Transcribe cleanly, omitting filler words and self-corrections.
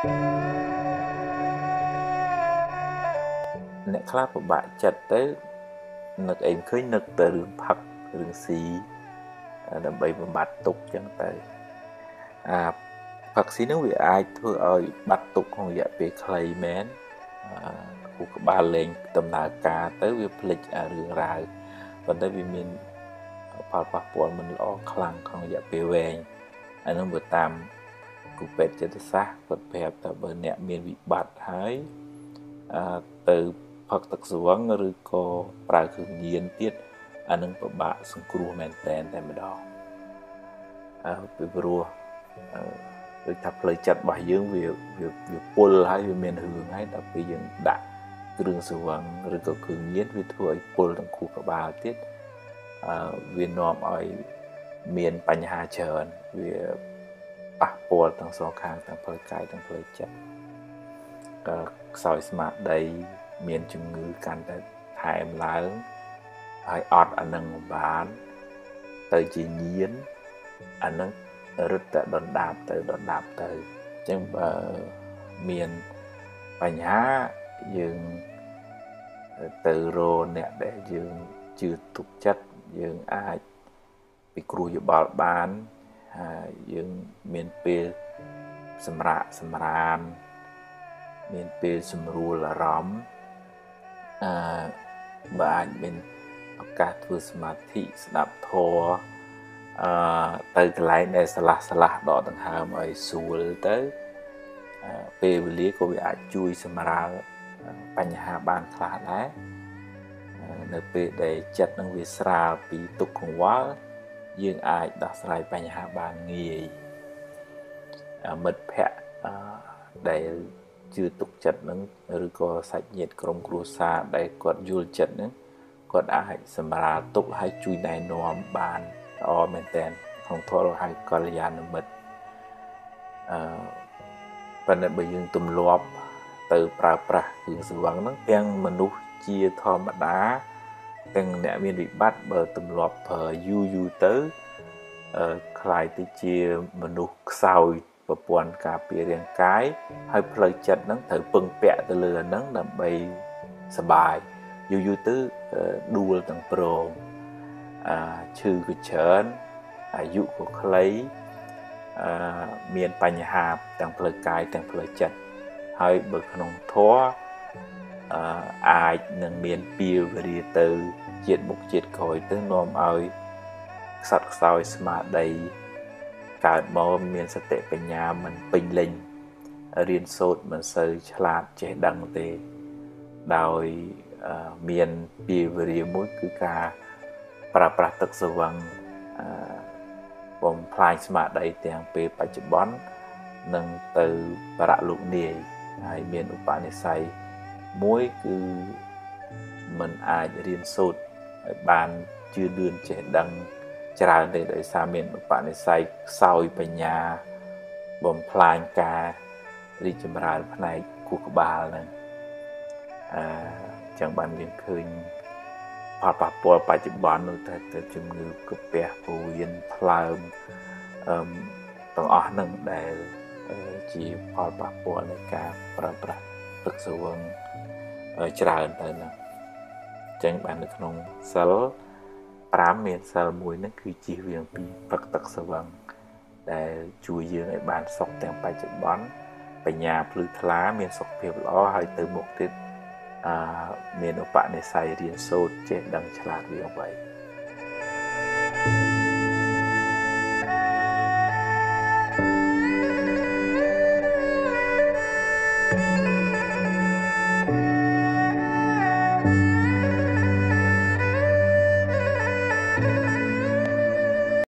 អ្នកខ្លះពិបាកចិត្តទៅនឹកអីឃើញនឹកទៅរឿងផឹករឿងស៊ីដើម្បីបំបត្តិទុក្ខចឹងទៅផឹកស៊ីនឹងវាអាចធ្វើឲ្យបាត់ទុក្ខក្នុងរយៈពេលខ្លីមែនខួរក្បាលលែងដំណើរការទៅវាភ្លេចរឿងរ៉ាវប៉ុន្តែវាមានផលប៉ះពាល់មិនល្អខ្លាំងក្នុងរយៈពេលវែងអានោះបើតាមគូពេទ្យចិត្តសាស្ត្រគាត់ប្រាប់ថាបើអ្នកមានវិបត្តិហើយទៅផឹកទឹកស្វឹងឬក៏ប្រើគ្រឿងញៀនទៀតអានឹងពិបាកសង្គ្រោះមែនតែម្ដងពីព្រោះដូចថាផ្លូវចិត្តរបស់យើងវាពុលហើយវាមានរឿងហើយដល់ពេលយើងដាក់គ្រឿងស្វឹងឬក៏គ្រឿងញៀនវាធ្វើឲ្យពុលទាំងខួរក្បាលទៀតវានាំឲ្យមានបញ្ហាច្រើនវាប៉ះពាល់ទាំងសងខាងទាំងផ្លូវកាយទាំងផ្លូវចិត្តខ្សោយស្មារតីមានជំងឺកាន់តែថែមឡើងហើយអត់អានឹងបានទៅជាញៀនអានឹងរឹតតែដុនដាបទៅអញ្ចឹងបើមានបញ្ហាយើងទៅរកអ្នកដែលយើងជឿទុកចិត្តយើងអាចពិគ្រោះយោបល់បានហើយយើងមានពេលសម្រានមានពេលសម្រួលអារម្មណ៍បើអាចមានឱកាសធ្វើសមាធិស្ដាប់ធម៌ទៅកន្លែងដែលស្រឡះដកដង្ហើមឲ្យស្រួលទៅពេលវេលាក៏វាអាចជួយសម្រាលបញ្ហាបានខ្លះដែរនៅពេលដែលចិត្តនឹងវាស្រាលពីទុក្ខកង្វល់យើងអាចដោះស្រាយបញ្ហាបានងាយមិត្តភ័ក្តិដែលជឿទុកចិត្តនឹងឬក៏សាច់ញាតិក្រុមគ្រួសារដែលគាត់យល់ចិត្តនឹងគាត់អាចសម្រាលទុក្ខហើយជួយណែនាំបានល្អមែនទែនក្នុងធម៌ហើយកល្យាណមិត្តប៉ុន្តែបើយើងទម្លាប់ទៅប្រើប្រាស់គ្រឿងស្រវឹងហ្នឹងទាំងមនុស្សជាធម្មតាទាំងអ្នកមានវិបត្តិបើទម្លាប់ប្រើយូរទៅคล้ายទៅជាមនុស្សខ្សោយប្រព័ន្ធការពាររាងកាយហើយផ្លូវចិត្តហ្នឹងត្រូវពឹងពាក់ទៅលើហ្នឹងដើម្បីសบายយូរទៅដួលទាំងព្រមឈឺក៏ច្រើនអាយុក៏ខ្លីមានបញ្ហាទាំងផ្លូវកាយទាំងផ្លូវចិត្តហើយបើក្នុងធម៌អាចនឹងមានពីវេរាទៅជាតិមុខជាតិក្រោយទៅនាំឲ្យខ្សត់ខ្សោយស្មារតីកើតមកមានសតិបញ្ញាមិនពេញលេញរៀនសូត្រមិនសូវឆ្លាតចេះដឹងទេដោយមានពីវេរាមួយគឺការប្រើប្រាស់ទឹកស្រវឹងបំផ្លាញស្មារតីទាំងពេលបច្ចុប្បន្ននិងទៅបរលោកនាយហើយមានឧបនិស្ស័យមួយគឺมันអាចរៀនសូត្រឲ្យបានជឿនលឿនចេះដឹងច្រើនទេដោយសារមានឧបនិស្ស័យខ្សោយបញ្ញាបំផ្លាញការរីកចម្រើនផ្នែកខួរក្បាលហ្នឹងចឹងបានយើងឃើញផលប៉ះពាល់បច្ចុប្បន្ននោះទៅជំងឺកាពះពោះវៀនថ្លើមទាំងអស់ហ្នឹងដែលជាផលប៉ះពាល់នៃការប្រើប្រាស់ទឹកស្រវឹងច្រើនទៅហ្នឹងចឹងបាននៅក្នុងសិល5មានសិល1ហ្នឹងគឺជៀសវាងពីផឹកទឹកស្រវឹងដែលជួយយើងឲ្យបានសុខទាំងបច្ចុប្បន្នបញ្ញាភ្លឺថ្លាមានសុខភាពល្អហើយទៅមុខទៀតមានឧបនិស្ស័យរៀនសូត្រចេះដឹងឆ្លាតវាអ្វី